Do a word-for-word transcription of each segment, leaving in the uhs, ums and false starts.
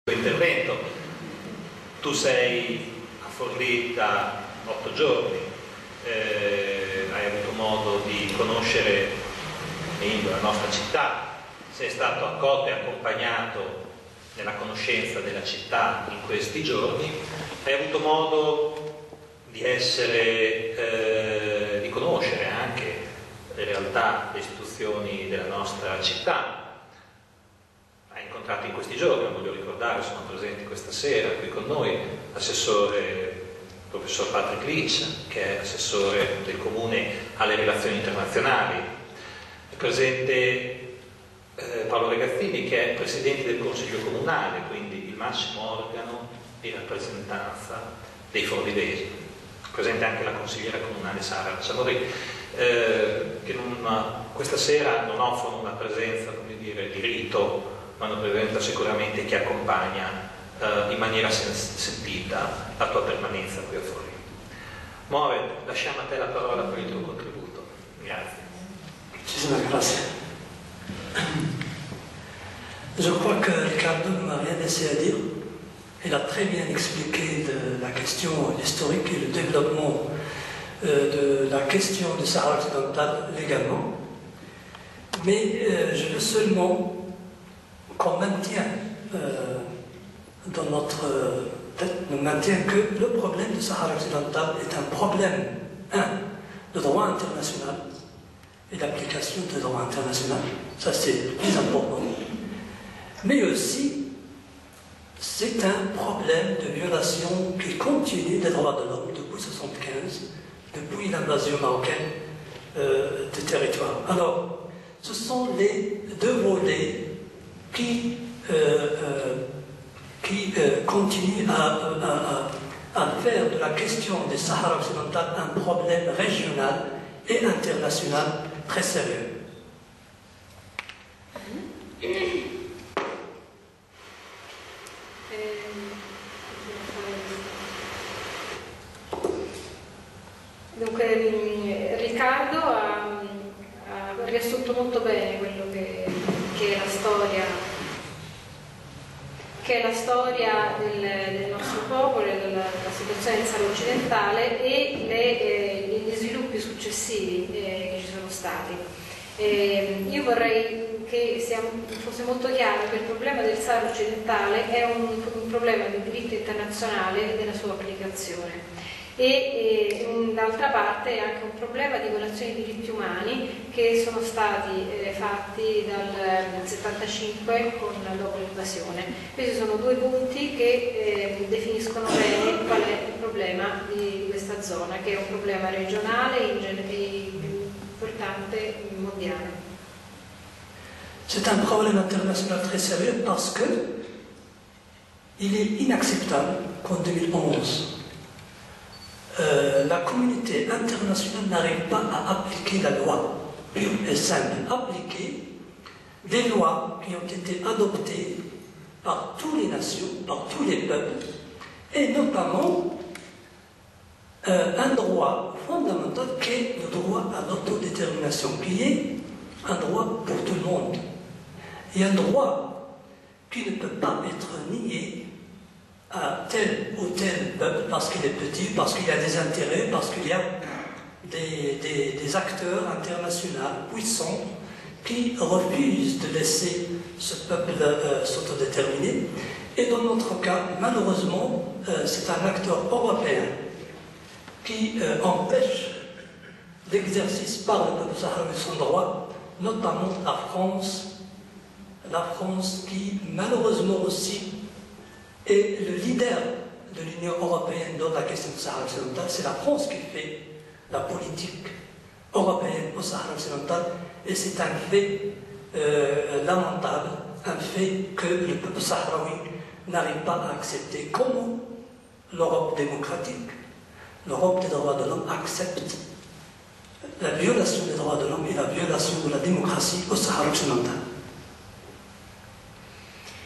intervento. Tu sei a Forlì da otto giorni, eh, hai avuto modo di conoscere meglio la nostra città, sei stato accolto e accompagnato nella conoscenza della città in questi giorni, hai avuto modo di essere, eh, di conoscere anche le realtà, le istituzioni della nostra città. Hai incontrato in questi giorni, lo voglio ricordare, sono presenti questa sera qui con noi, l'assessore professor Patrick Leach, che è assessore del Comune alle relazioni internazionali. È presente eh, Paolo Regazzini, che è presidente del Consiglio Comunale, quindi il massimo organo di rappresentanza dei forlivesi. È presente anche la consigliera comunale Sara Ciamorì, eh, che non, questa sera non offrono una presenza, come dire, di rito, ma una presenza sicuramente che accompagna eh, in maniera sen sentita la tua permanenza qui a Forlì. More, lasciamo a te la parola per il tuo contributo. Grazie. Muchísimas gracias. Je crois que Ricardo ne m'a rien laissé à dire. Il a très bien expliqué de la question historique et le développement euh, de la question du Sahara occidental légalement. Mais euh, je veux seulement qu'on maintienne euh, dans notre tête, nous maintient que le problème du Sahara occidental est un problème, un, de droit international et d'application du droit international, ça c'est le plus important, mais aussi c'est un problème de violation qui continue des droits de l'homme depuis mille neuf cent soixante-quinze, depuis l'invasion marocaine euh, du territoire. Alors, ce sont les deux volets qui, euh, euh, qui euh, continue à, à, à, à faire de la question du Sahara occidental un problème régional et international très sérieux. Dunque, Riccardo ha, ha riassunto molto bene quello che che è la storia, che è la storia del, del nostro popolo e della, della situazione del Sahara occidentale e le, eh, gli sviluppi successivi eh, che ci sono stati. Eh, io vorrei che sia, fosse molto chiaro che il problema del Sahara occidentale è un, un problema del diritto internazionale e della sua applicazione. E, e d'altra parte è anche un problema di violazione dei diritti umani che sono stati eh, fatti dal settantacinque con dopo l'invasione. Questi sono due punti che eh, definiscono bene qual è il problema di, di questa zona, che è un problema regionale e importante mondiale. C'est un problème international très sérieux parce que il est inacceptable qu'en deux mille onze Euh, la communauté internationale n'arrive pas à appliquer la loi pure et simple, appliquer des lois qui ont été adoptées par toutes les nations, par tous les peuples, et notamment euh, un droit fondamental qui est le droit à l'autodétermination, qui est un droit pour tout le monde, et un droit qui ne peut pas être nié à tel ou tel peuple parce qu'il est petit, parce qu'il y a des intérêts, parce qu'il y a des, des, des acteurs internationaux puissants qui refusent de laisser ce peuple euh, s'autodéterminer. Et dans notre cas, malheureusement, euh, c'est un acteur européen qui euh, empêche l'exercice par le peuple sahraoui de son droit, notamment la France, la France qui malheureusement aussi et le leader de l'Union européenne dans la question du Sahara occidental, c'est la France qui fait la politique européenne au Sahara occidental, et c'est un fait euh, lamentable, un fait que le peuple sahraoui n'arrive pas à accepter. Comment l'Europe démocratique, l'Europe des droits de l'homme accepte la violation des droits de l'homme et la violation de la démocratie au Sahara occidental?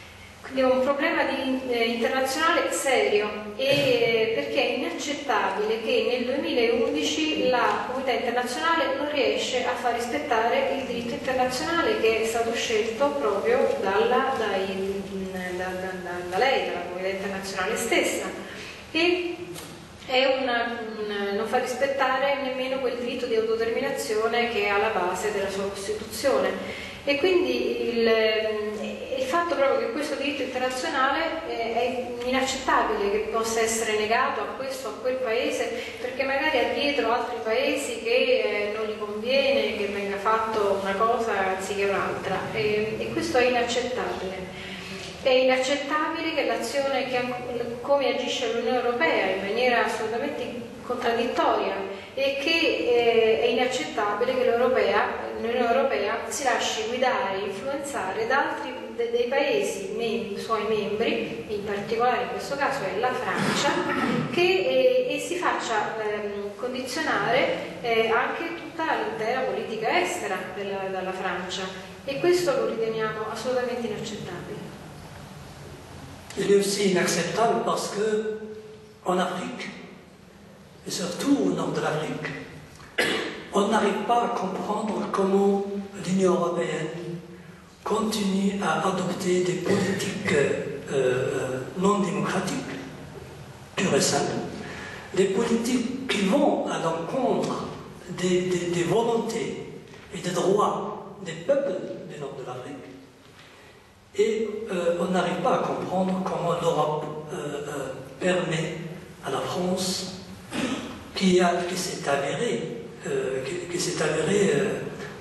di un problema di, eh, internazionale serio, e, eh, perché è inaccettabile che nel duemilaundici la comunità internazionale non riesce a far rispettare il diritto internazionale che è stato scelto proprio dalla, dai, da, da, da, da lei, dalla comunità internazionale stessa, e è una, un, non fa rispettare nemmeno quel diritto di autodeterminazione che è alla base della sua Costituzione. E quindi il, il fatto proprio che questo diritto internazionale è inaccettabile che possa essere negato a questo o a quel paese, perché magari ha dietro altri paesi che non gli conviene che venga fatto una cosa anziché un'altra, e, e questo è inaccettabile. È inaccettabile che l'azione, che, come agisce l'Unione Europea in maniera assolutamente contraddittoria, e che eh, è inaccettabile che l'Unione Europea si lasci guidare e influenzare da altri de, dei paesi mem suoi membri, in particolare in questo caso è la Francia, che, eh, e si faccia eh, condizionare eh, anche tutta l'intera politica estera della, dalla Francia, e questo lo riteniamo assolutamente inaccettabile. Il est aussi inacceptable parce que en Afrique, et surtout au nord de l'Afrique, on n'arrive pas à comprendre comment l'Union européenne continue à adopter des politiques euh, non démocratiques, pures et simples, des politiques qui vont à l'encontre des, des, des volontés et des droits des peuples du nord de l'Afrique. Et euh, on n'arrive pas à comprendre comment l'Europe euh, euh, permet à la France, qui, qui s'est avérée, euh, qui, qui s'est avérée euh,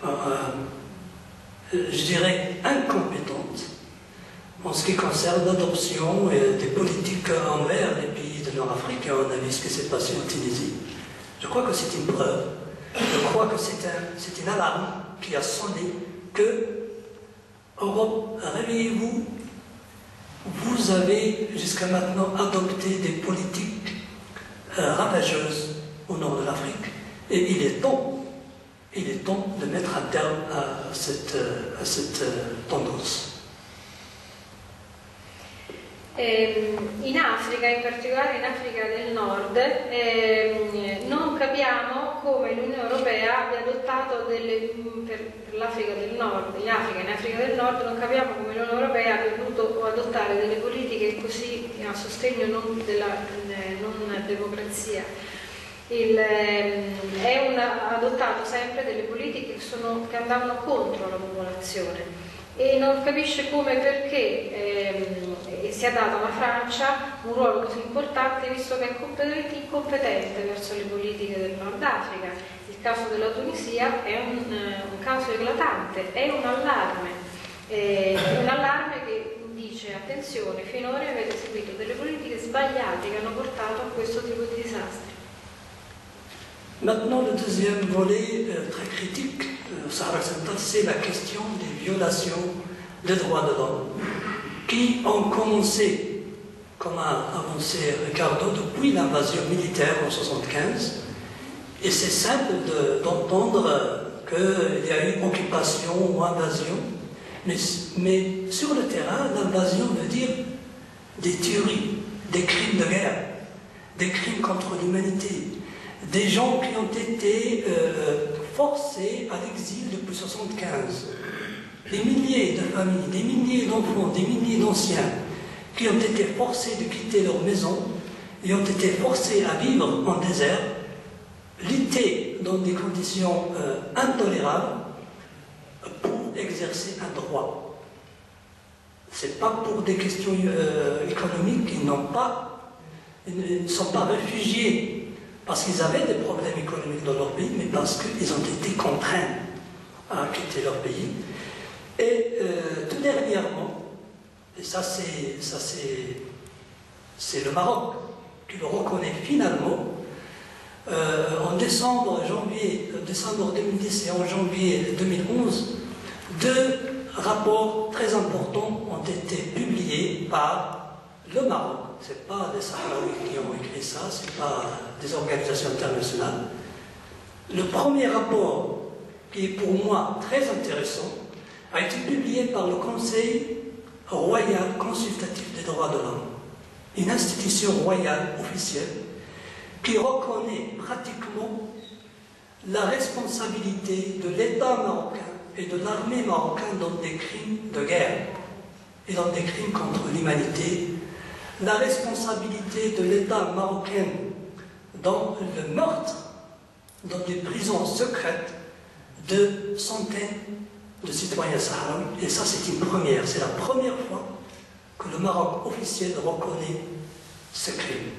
euh, je dirais, incompétente en ce qui concerne l'adoption des politiques envers les pays de Nord-Afrique. Et on a vu ce qui s'est passé en Tunisie. Je crois que c'est une preuve, je crois que c'est un, une alarme qui a sonné que Europe, réveillez-vous, vous avez jusqu'à maintenant adopté des politiques euh, ravageuses au nord de l'Afrique, et il est temps, il est temps de mettre un terme à cette, à cette euh, tendance. In Africa, in particolare in Africa del Nord, eh, non capiamo come l'Unione Europea abbia adottato delle, per, per l'Africa del Nord, in Africa, in Africa del Nord non capiamo come l'Unione Europea abbia dovuto adottare delle politiche così a sostegno non della non democrazia. Il, è una, ha adottato sempre delle politiche che, sono, che andavano contro la popolazione, e non capisce come e perché eh, sia data alla Francia un ruolo così importante, visto che è completamente incompetente verso le politiche del Nord Africa. Il caso della Tunisia è un, un caso eclatante, è un allarme, eh, un allarme che dice: attenzione, finora avete seguito delle politiche sbagliate che hanno portato a questo tipo di disastri. Maintenant, le deuxième volet euh, très critique, euh, c'est la question des violations des droits de l'homme, qui ont commencé, comme a avancé Ricardo, depuis l'invasion militaire en mille neuf cent soixante-quinze. Et c'est simple d'entendre de, qu'il y a eu occupation ou invasion, mais, mais sur le terrain, l'invasion veut dire des tueries, des crimes de guerre, des crimes contre l'humanité. Des gens qui ont été euh, forcés à l'exil depuis mille neuf cent soixante-quinze. Des milliers de familles, des milliers d'enfants, des milliers d'anciens qui ont été forcés de quitter leur maison et ont été forcés à vivre en désert, lutter dans des conditions euh, intolérables pour exercer un droit. Ce n'est pas pour des questions euh, économiques, ils n'ont pas, ils ne sont pas réfugiés parce qu'ils avaient des problèmes économiques dans leur pays, mais parce qu'ils ont été contraints à quitter leur pays. Et euh, tout dernièrement, et ça c'est ça c'est le Maroc qui le reconnaît finalement, euh, en décembre, janvier, décembre deux mille dix et en janvier deux mille onze, deux rapports très importants ont été publiés par le Maroc. Ce n'est pas des Sahraouis qui ont écrit ça, ce n'est pas des organisations internationales. Le premier rapport, qui est pour moi très intéressant, a été publié par le Conseil royale consultative des droits de l'homme, une institution royale officielle qui reconnaît pratiquement la responsabilité de l'État marocain et de l'armée marocaine dans des crimes de guerre et dans des crimes contre l'humanité, la responsabilité de l'État marocain dans le meurtre, dans des prisons secrètes de centaines de citoyens sahraouis. Et ça, c'est une première, c'est la première fois que le Maroc officiel reconnaît ce crime.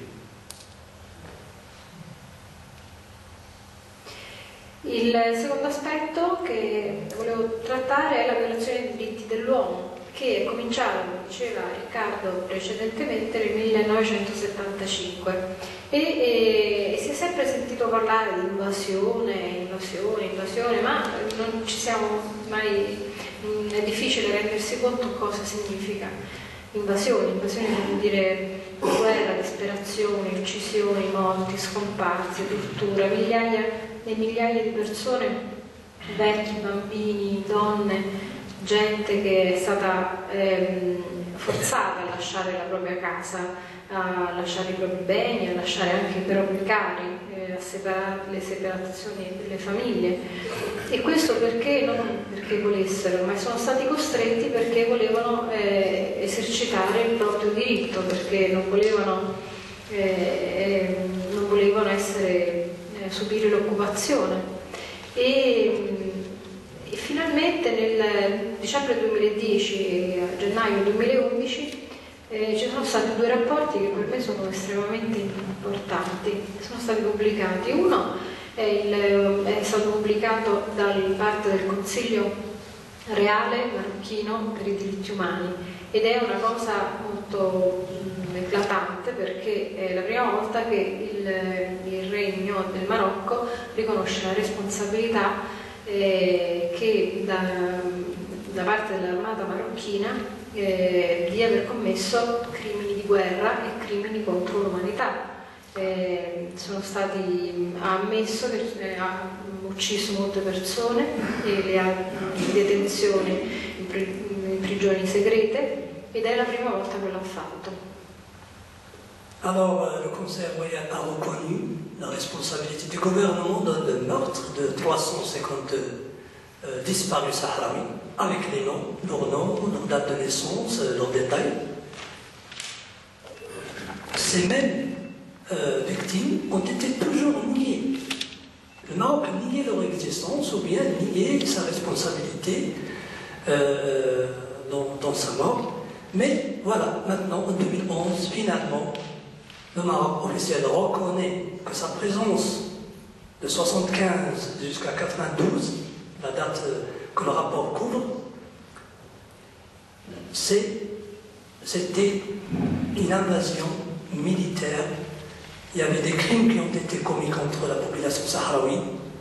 Il secondo aspetto che volevo trattare è la violazione dei diritti dell'uomo, che è cominciata, come diceva Riccardo precedentemente, nel millenovecentosettantacinque e, e, e si è sempre sentito parlare di invasione, invasione, invasione, ma non ci siamo mai, è difficile rendersi conto cosa significa invasione. Invasione vuol dire guerra, disperazione, uccisioni, morti, scomparse, tortura, migliaia e migliaia di persone, vecchi, bambini, donne, gente che è stata ehm, forzata a lasciare la propria casa, a lasciare i propri beni, a lasciare anche i propri cari, eh, a separare le separazioni delle famiglie. E questo perché? Non perché volessero, ma sono stati costretti perché volevano eh, esercitare il proprio diritto, perché non volevano, eh, non volevano essere subire l'occupazione e, e finalmente nel dicembre duemiladieci e a gennaio duemilaundici eh, ci sono stati due rapporti che per me sono estremamente importanti, sono stati pubblicati. Uno è, il, è stato pubblicato da parte del Consiglio Reale Marocchino per i diritti umani ed è una cosa molto mh, eclatante, perché è la prima volta che il, il Regno del Marocco riconosce la responsabilità eh, che da, da parte dell'armata marocchina eh, di aver commesso crimini di guerra e crimini contro l'umanità. Eh, sono stati, ha ammesso che eh, ha ucciso molte persone e le ha in detenzione in, pri in prigioni segrete ed è la prima volta che l'ha fatto. Alors, le Conseil royal a reconnu la responsabilité du gouvernement dans le meurtre de trois cent cinquante euh, disparus sahraouis, avec les noms, leurs noms, leur date de naissance, leurs détails. Ces mêmes euh, victimes ont été toujours niées. Le Maroc niait leur existence ou bien niait sa responsabilité euh, dans, dans sa mort. Mais voilà, maintenant, en deux mille onze, finalement, le Maroc officiel reconnaît que sa présence de soixante-quinze jusqu'à quatre-vingt-douze, la date que le rapport couvre, c'était une invasion militaire. Il y avait des crimes qui ont été commis contre la population sahraoui.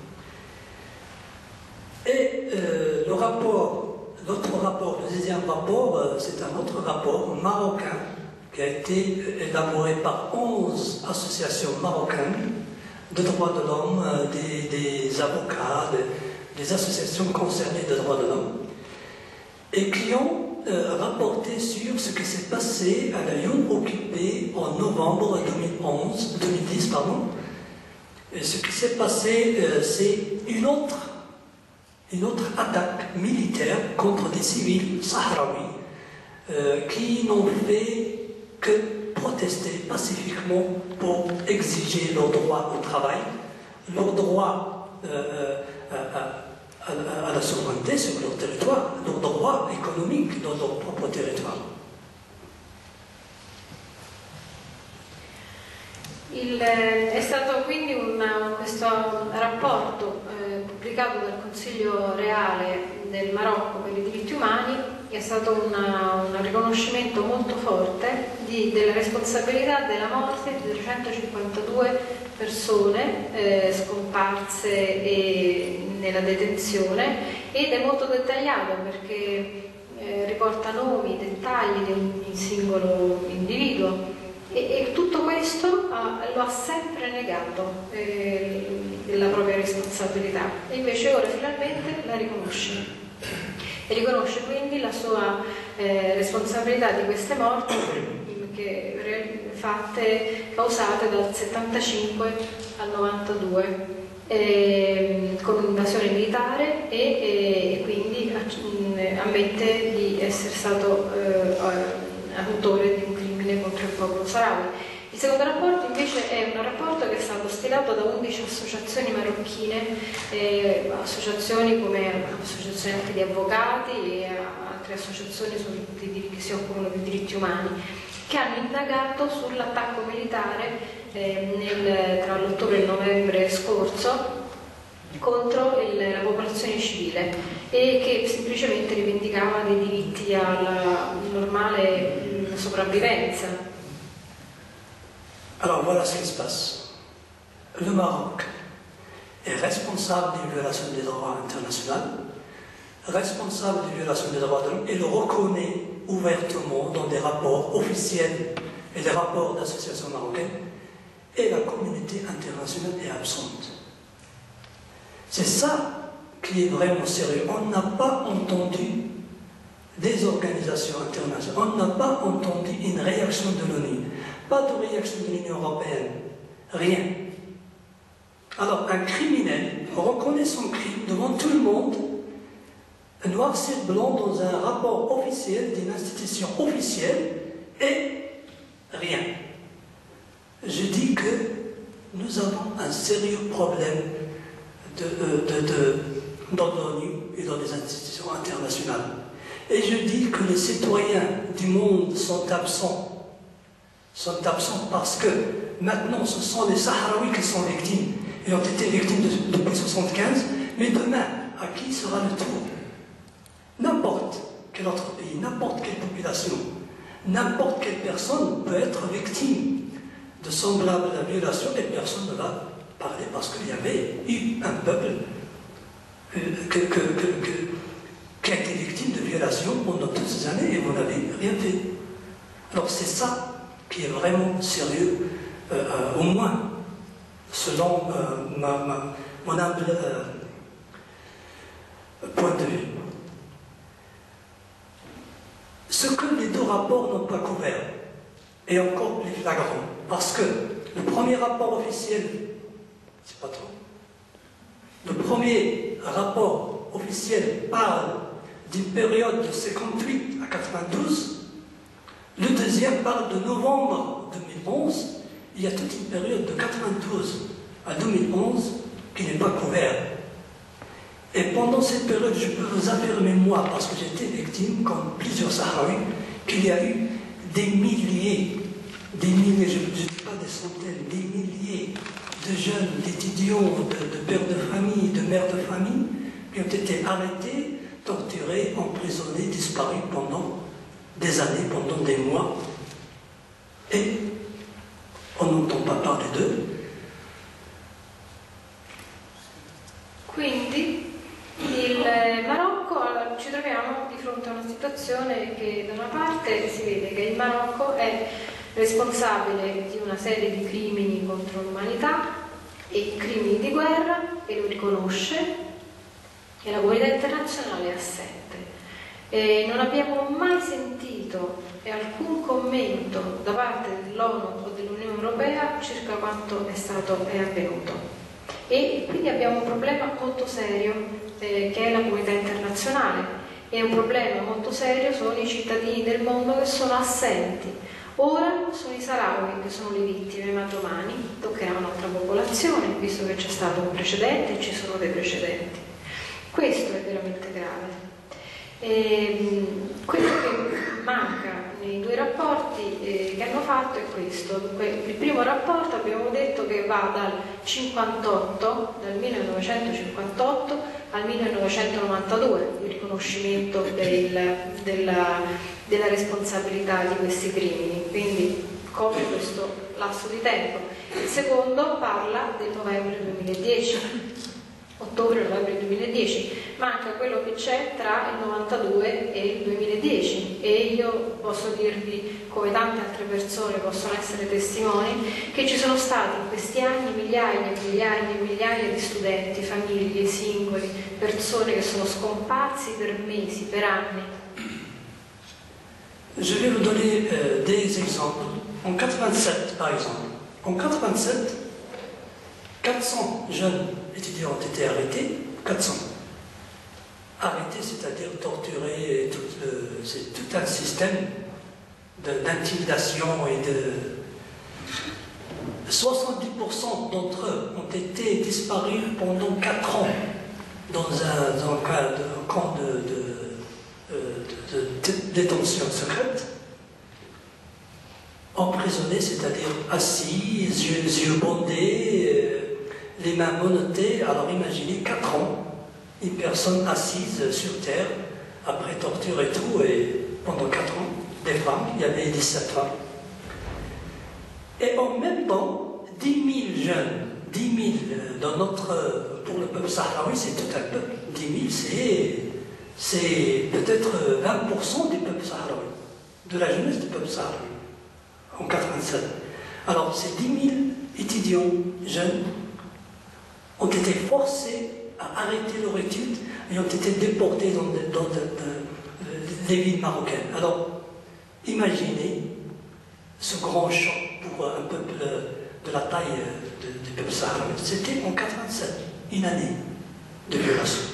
Et euh, le rapport, l'autre rapport, le deuxième rapport, c'est un autre rapport marocain qui a été élaboré par onze associations marocaines de droits de l'homme, des, des avocats, des, des associations concernées de droits de l'homme, et qui ont euh, rapporté sur ce qui s'est passé à la Lyon occupée en novembre deux mille onze, deux mille dix. Pardon. Et ce qui s'est passé, euh, c'est une autre, une autre attaque militaire contre des civils sahraouis euh, qui n'ont fait que protester pacifiquement pour exiger leur droit au travail, leur droit euh, à, à, à la souveraineté sur leur territoire, leur droit économique dans leur propre territoire. Il, è stato quindi un, questo rapporto eh, pubblicato dal Consiglio Reale del Marocco per i diritti umani è stato una, un riconoscimento molto forte di, della responsabilità della morte di trecentocinquantadue persone eh, scomparse e nella detenzione, ed è molto dettagliato perché eh, riporta nomi, dettagli di ogni singolo individuo. E, e tutto questo ha, lo ha sempre negato eh, la propria responsabilità, e invece ora finalmente la riconosce e riconosce quindi la sua eh, responsabilità di queste morti che, fatte, causate dal settantacinque al novantadue, eh, con un'invasione militare e, e, e quindi ammette di essere stato eh, autore di un crimine contro il popolo saharawi. Il secondo rapporto invece è un rapporto che è stato stilato da undici associazioni marocchine, eh, associazioni come associazioni anche di avvocati e altre associazioni che si occupano di diritti umani, che hanno indagato sull'attacco militare eh, nel, tra l'ottobre e il novembre scorso contro il, la popolazione civile e che semplicemente rivendicava dei diritti alla normale mh, sopravvivenza. Alors voilà ce qui se passe. Le Maroc est responsable des violations des droits internationaux, responsable des violations des droits de l'homme et le reconnaît ouvertement dans des rapports officiels et des rapports d'associations marocaines, et la communauté internationale est absente. C'est ça qui est vraiment sérieux. On n'a pas entendu des organisations internationales, on n'a pas entendu une réaction de l'ONU. Pas de réaction de l'Union européenne, rien. Alors un criminel reconnaît son crime devant tout le monde, noir sur blanc dans un rapport officiel d'une institution officielle, et rien. Je dis que nous avons un sérieux problème de, de, de, de, dans l'ONU et dans les institutions internationales. Et je dis que les citoyens du monde sont absents. sont absents parce que maintenant ce sont les Sahraouis qui sont victimes. Ils ont été victimes de, depuis mille neuf cent soixante-quinze, mais demain, à qui sera le tour? N'importe quel autre pays, n'importe quelle population, n'importe quelle personne peut être victime de semblables violations et personne ne va parler parce qu'il y avait eu un peuple euh, que, que, que, que, qui a été victime de violations pendant toutes ces années et vous n'avez rien fait. Alors c'est ça qui est vraiment sérieux, euh, euh, au moins selon euh, ma, ma, mon humble euh, point de vue. Ce que les deux rapports n'ont pas couvert est encore plus flagrant, parce que le premier rapport officiel, c'est pas trop, le premier rapport officiel parle d'une période de cinquante-huit à quatre-vingt-douze. Le deuxième parle de novembre deux mille onze. Il y a toute une période de quatre-vingt-douze à deux mille onze qui n'est pas couverte. Et pendant cette période, je peux vous affirmer, moi, parce que j'étais victime, comme plusieurs Sahraouis, qu'il y a eu des milliers, des milliers, je ne dis pas des centaines, des milliers de jeunes, d'étudiants, de, de pères de famille, de mères de famille, qui ont été arrêtés, torturés, emprisonnés, disparus pendant des années, pendant des mois, et on n'entend pas parler d'eux. Quindi il Marocco, ci troviamo di fronte a una situazione che da una parte si vede che il Marocco è responsabile di una serie di crimini contro l'umanità e crimini di guerra e lo riconosce, e la comunità internazionale è assente. E non abbiamo mai sentito alcun commento da parte dell'ONU o dell'Unione Europea circa quanto è stato è avvenuto. E quindi abbiamo un problema molto serio eh, che è la comunità internazionale, e un problema molto serio sono i cittadini del mondo che sono assenti. Ora sono i Sahrawi che sono le vittime, ma domani toccherà un'altra popolazione, visto che c'è stato un precedente e ci sono dei precedenti. Questo è veramente grave. E quello che manca nei due rapporti eh, che hanno fatto è questo. Il primo rapporto abbiamo detto che va dal cinquantotto, dal millenovecentocinquantotto al millenovecentonovantadue, il riconoscimento del, della, della responsabilità di questi crimini, quindi copre questo lasso di tempo. Il secondo parla del novembre duemiladieci. Ottobre-novembre duemiladieci, manca quello che c'è tra il novantadue e il duemiladieci, e io posso dirvi, come tante altre persone possono essere testimoni, che ci sono stati in questi anni migliaia e migliaia e migliaia di studenti, famiglie, singoli, persone che sono scomparsi per mesi, per anni, je vais vous donner euh, des exemples. En quatre-vingt-sept, par exemple, en quatre-vingt-sept, quatre cents jeunes étudiants ont été arrêtés, quatre cents. Arrêtés, c'est-à-dire torturés, c'est tout un système d'intimidation et de... soixante-dix pour cent d'entre eux ont été disparus pendant quatre ans dans un, dans un camp de, un camp de, de, de, de, de détention secrète, emprisonnés, c'est-à-dire assis, yeux, yeux bandés, euh, les mains monottées. Alors imaginez quatre ans, une personne assise sur terre, après torture et tout, et pendant quatre ans, des femmes, il y avait dix-sept femmes. Et en même temps, dix mille jeunes, dix mille dans notre, pour le peuple sahraoui, c'est tout un peuple. dix mille, c'est peut-être vingt pour cent du peuple sahraoui, de la jeunesse du peuple sahraoui, en quatre-vingt-sept. Alors, ces dix mille étudiants jeunes ont été forcés à arrêter leur étude et ont été déportés dans, dans, dans, dans les villes marocaines. Alors, imaginez ce grand choc pour un peuple de la taille de, du peuple sahraoui. C'était en quatre-vingt-sept, une année de violation.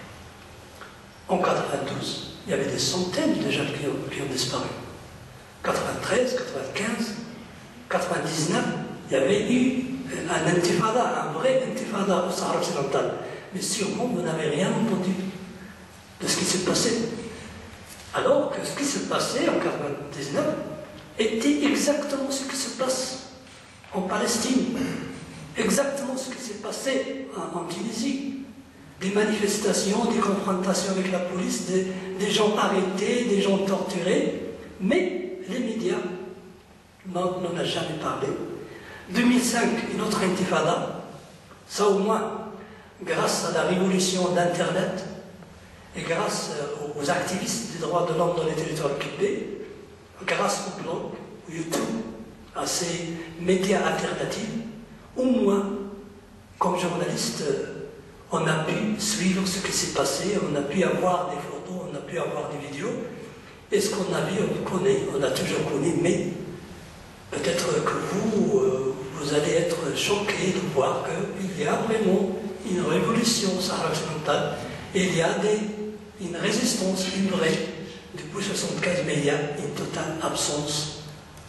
En quatre-vingt-douze, il y avait des centaines de jeunes qui ont, qui ont disparu. quatre-vingt-treize, quatre-vingt-quinze, quatre-vingt-dix-neuf, il y avait eu un intifada, un vrai intifada au Sahara occidental. Mais sûrement, vous n'avez rien entendu de ce qui s'est passé. Alors que ce qui se passait en quatre-vingt-dix-neuf était exactement ce qui se passe en Palestine, exactement ce qui s'est passé en, en Tunisie. Des manifestations, des confrontations avec la police, des, des gens arrêtés, des gens torturés, mais les médias n'en ont jamais parlé. deux mille cinq, une autre intifada, ça au moins, grâce à la révolution d'Internet et grâce aux activistes des droits de l'homme dans les territoires occupés, grâce au blog, au YouTube, à ces médias alternatifs, au moins, comme journaliste, on a pu suivre ce qui s'est passé, on a pu avoir des photos, on a pu avoir des vidéos, et ce qu'on a vu, on connaît, on a toujours connu, mais peut-être que vous, euh, vous allez être choqués de voir qu'il y a vraiment une révolution au Sahara occidental, et il y a des, une résistance, une vraie, depuis soixante-quinze, mais il y a une totale absence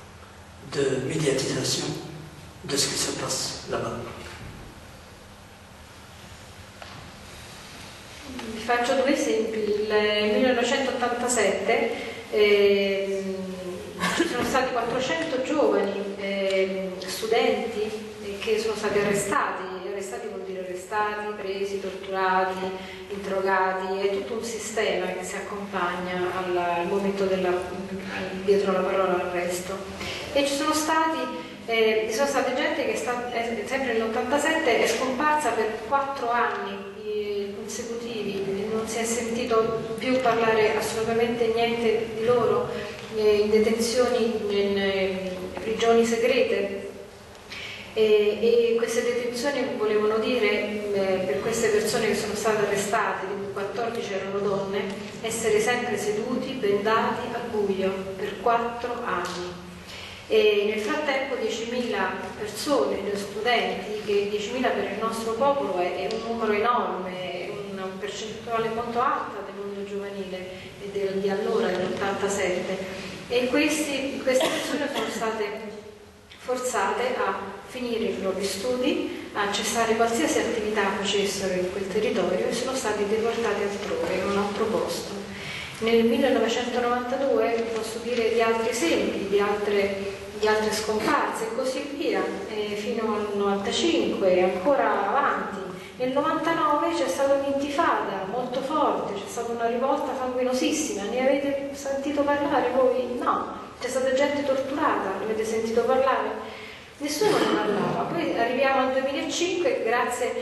de médiatisation de ce qui se passe là-bas. Vi faccio due esempi. Nel millenovecentottantasette eh, ci sono stati quattrocento giovani eh, studenti eh, che sono stati arrestati. Arrestati vuol dire arrestati, presi, torturati, interrogati, è tutto un sistema che si accompagna al, al momento della, dietro la parola arresto. E ci sono stati, eh, ci sono state gente che sta, eh, sempre nell'ottantasette è scomparsa per quattro anni consecutivi, non si è sentito più parlare assolutamente niente di loro, eh, in detenzioni, in eh, prigioni segrete. E, e queste detenzioni volevano dire, eh, per queste persone che sono state arrestate, di cui quattordici erano donne, essere sempre seduti, bendati al buio per quattro anni. E nel frattempo diecimila persone, studenti, che diecimila per il nostro popolo è, è un numero enorme, è una percentuale molto alta del mondo giovanile e del, di allora, dell'ottantasette, e questi, queste persone sono state forzate a finire i propri studi, a cessare qualsiasi attività facessero in quel territorio e sono stati deportati altrove, in un altro posto. Nel millenovecentonovantadue posso dire di altri esempi, di altre, di altre scomparse e così via, e fino al novantacinque e ancora avanti. Nel novantanove c'è stata un'intifada molto forte, c'è stata una rivolta sanguinosissima, ne avete sentito parlare voi? No, c'è stata gente torturata, ne avete sentito parlare? Nessuno ne parlava. Poi arriviamo al duemilacinque grazie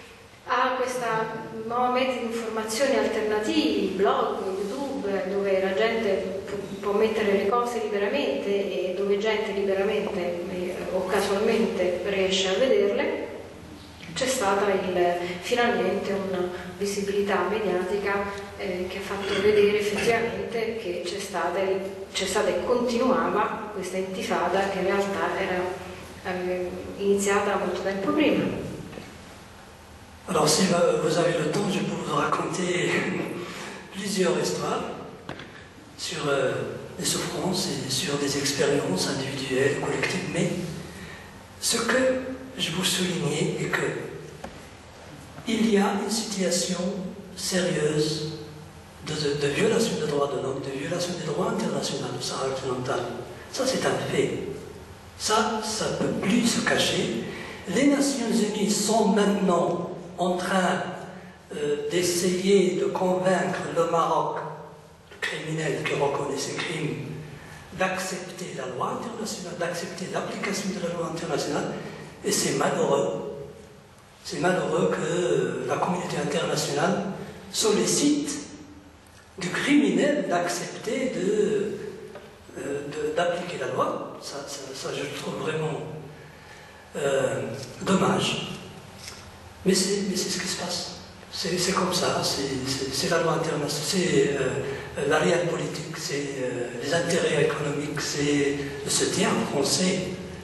a questa nuova mezzi di informazione alternativi, blog, YouTube, dove la gente può mettere le cose liberamente e dove gente liberamente eh, o casualmente riesce a vederle. c'è stata il, finalmente una visibilità mediatica eh, che ha fatto vedere effettivamente che c'è stata, c'è stata e continuava questa intifada che in realtà era eh, iniziata molto tempo prima. Alors si vous avez le temps, je peux vous raconter plusieurs histoires sur euh, les souffrances et sur des expériences individuelles, collectives, mais ce que je vous soulignais est que il y a une situation sérieuse de, de, de violation des droits de l'homme, de violation des droits internationaux du Sahara occidental. Ça, c'est un fait. Ça, ça ne peut plus se cacher. Les Nations Unies sont maintenant en train euh, d'essayer de convaincre le Maroc, le criminel qui reconnaît ses crimes, d'accepter la loi internationale, d'accepter l'application de la loi internationale, et c'est malheureux. C'est malheureux que la communauté internationale sollicite du criminel d'accepter de, euh, d'appliquer la loi. Ça, ça, ça, je le trouve vraiment euh, dommage. Mais c'est ce qui se passe. C'est comme ça. C'est la loi internationale, c'est euh, la réelle politique, c'est euh, les intérêts économiques, c'est le soutien français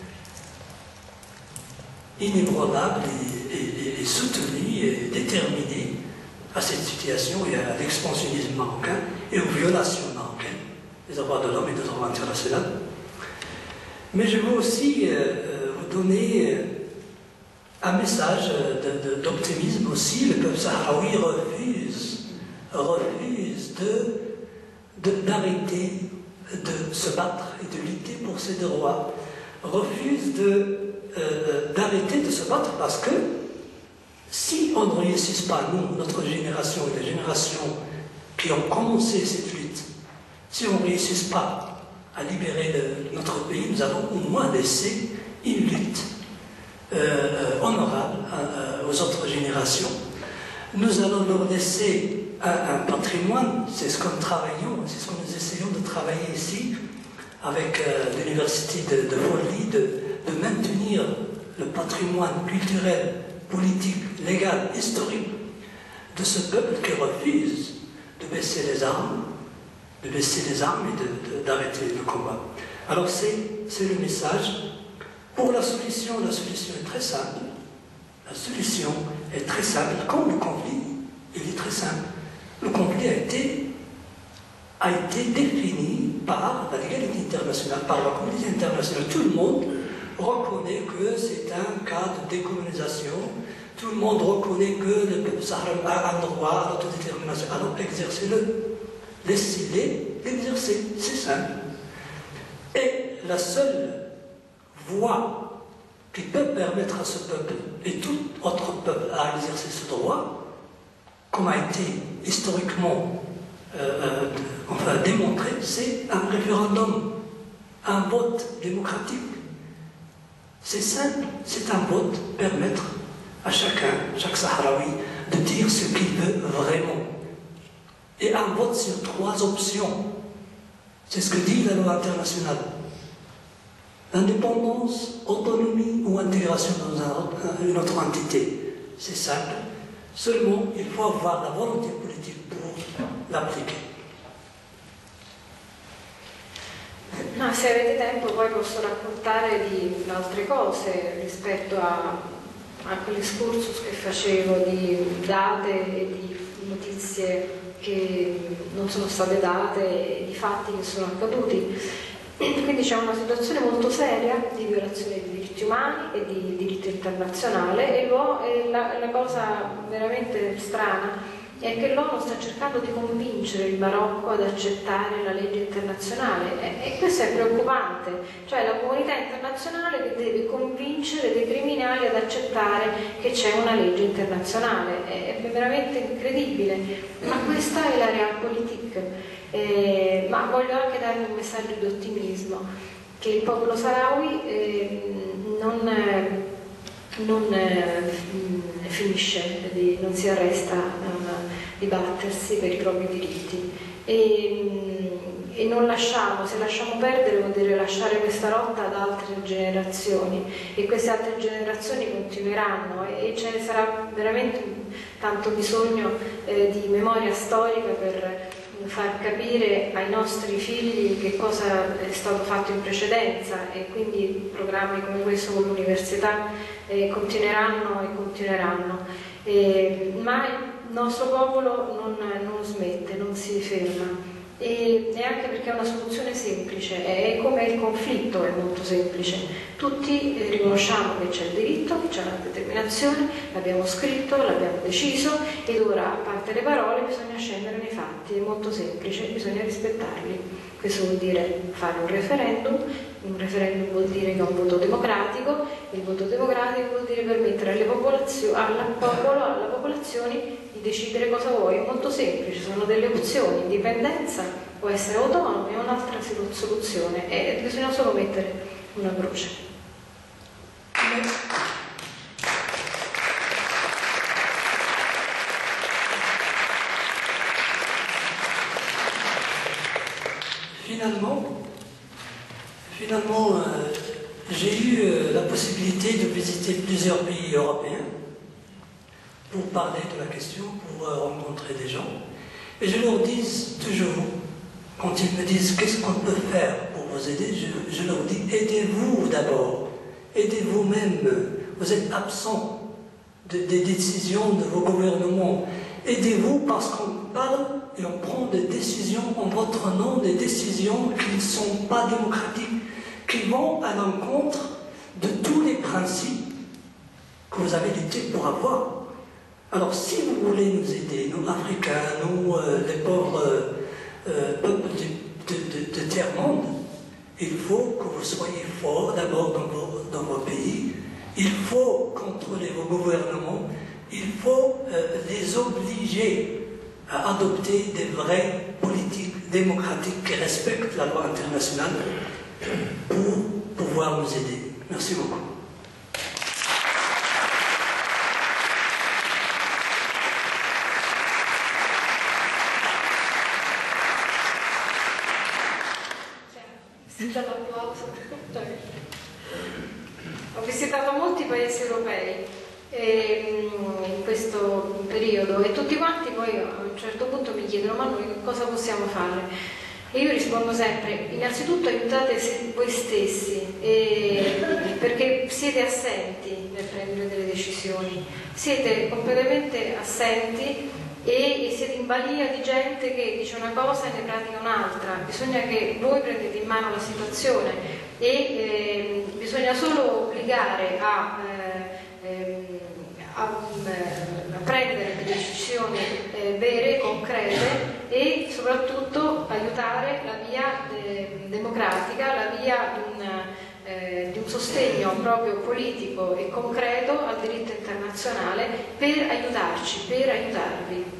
inébranlable et, et, et soutenu et déterminé à cette situation et à l'expansionnisme marocain et aux violations marocaines des droits de l'homme et des droits internationaux. Mais je veux aussi euh, vous donner un message d'optimisme aussi. Le peuple sahraoui refuse, refuse d'arrêter de, de, de se battre et de lutter pour ses droits, refuse de Euh, d'arrêter de se battre parce que si on ne réussit pas, nous, notre génération et les générations qui ont commencé cette lutte, si on ne réussit pas à libérer le, notre pays, nous allons au moins laisser une lutte euh, honorable à, à, aux autres générations. Nous allons leur laisser un, un patrimoine, c'est ce que nous travaillons, c'est ce que nous essayons de travailler ici avec euh, l'université de, de Volly, de de maintenir le patrimoine culturel, politique, légal, historique de ce peuple qui refuse de baisser les armes, de baisser les armes et d'arrêter le combat. Alors c'est le message. Pour la solution, la solution est très simple. La solution est très simple. Comme le conflit, il est très simple. Le conflit a été, a été défini par la légalité internationale, par la communauté internationale. Tout le monde reconnaît que c'est un cas de décolonisation. Tout le monde reconnaît que le peuple sahraoui a un droit à l'autodétermination. Alors exercez-le. Laissez-les exercer. C'est simple. Et la seule voie qui peut permettre à ce peuple et tout autre peuple à exercer ce droit, comme a été historiquement euh, euh, enfin, démontré, c'est un référendum, un vote démocratique. C'est simple, c'est un vote permettre à chacun, chaque Sahraoui, de dire ce qu'il veut vraiment. Et un vote sur trois options. C'est ce que dit la loi internationale. L'indépendance, autonomie ou intégration dans un, une autre entité. C'est simple. Seulement, il faut avoir la volonté politique pour l'appliquer. Ma se avete tempo poi posso raccontare di altre cose rispetto a, a quell'escursus che facevo di date e di notizie che non sono state date e di fatti che sono accaduti. Quindi c'è una situazione molto seria di violazione di diritti umani e di diritto internazionale, e la, la cosa veramente strana è che l'ONU sta cercando di convincere il Marocco ad accettare la legge internazionale, e, e questo è preoccupante, cioè la comunità internazionale che deve convincere dei criminali ad accettare che c'è una legge internazionale. È, è veramente incredibile, ma questa è la realpolitik. Eh, ma voglio anche darvi un messaggio di ottimismo, che il popolo sahrawi eh, non, eh, non eh, finisce, di, non si arresta a, di battersi per i propri diritti, e e non lasciamo, se lasciamo perdere vuol dire lasciare questa lotta ad altre generazioni, e queste altre generazioni continueranno, e ce ne sarà veramente tanto bisogno eh, di memoria storica per far capire ai nostri figli che cosa è stato fatto in precedenza, e quindi programmi come questo con l'università eh, continueranno e continueranno. Eh, ma il nostro popolo non, non smette, non si ferma, e, e anche perché è una soluzione semplice, è come il conflitto è molto semplice. Tutti eh, riconosciamo che c'è il diritto, che c'è la determinazione, l'abbiamo scritto, l'abbiamo deciso, ed ora, a parte le parole, bisogna scendere nei fatti, è molto semplice, bisogna rispettarli. Questo vuol dire fare un referendum, un referendum vuol dire che è un voto democratico, il voto democratico vuol dire permettere alle popolazio- al popolo, alla popolazione di decidere cosa vuoi. È molto semplice, sono delle opzioni: indipendenza o essere autonomi, è un'altra soluzione, e bisogna solo mettere una croce. Finalement, finalement euh, j'ai eu euh, la possibilité de visiter plusieurs pays européens pour parler de la question, pour euh, rencontrer des gens. Et je leur dis toujours, quand ils me disent qu'est-ce qu'on peut faire pour vous aider, je, je leur dis aidez-vous d'abord, aidez-vous-même. Vous êtes absents de, des décisions de vos gouvernements. Aidez-vous parce qu'on parle et on prend des décisions en votre nom, des décisions qui ne sont pas démocratiques, qui vont à l'encontre de tous les principes que vous avez lutté pour avoir. Alors si vous voulez nous aider, nous Africains, nous euh, les pauvres euh, euh, peuples de, de, de, de tiers-monde, il faut que vous soyez forts d'abord dans vos, dans vos pays, il faut contrôler vos gouvernements, il faut euh, les obliger à adopter des vraies politiques démocratiques qui respectent la loi internationale pour pouvoir nous aider. Merci beaucoup. Ho visitato molti paesi europei in questo periodo, e tutti quanti poi a un certo punto mi chiedono: ma noi cosa possiamo fare? E io rispondo sempre: innanzitutto aiutate voi stessi, e perché siete assenti nel prendere delle decisioni, siete completamente assenti e siete in balia di gente che dice una cosa e ne pratica un'altra. Bisogna che voi prendete in mano la situazione, e eh, bisogna solo obbligare a, eh, a, a prendere delle decisioni eh, vere, concrete, e soprattutto aiutare la via eh, democratica, la via di un, eh, di un sostegno proprio politico e concreto al diritto internazionale, per aiutarci, per aiutarvi.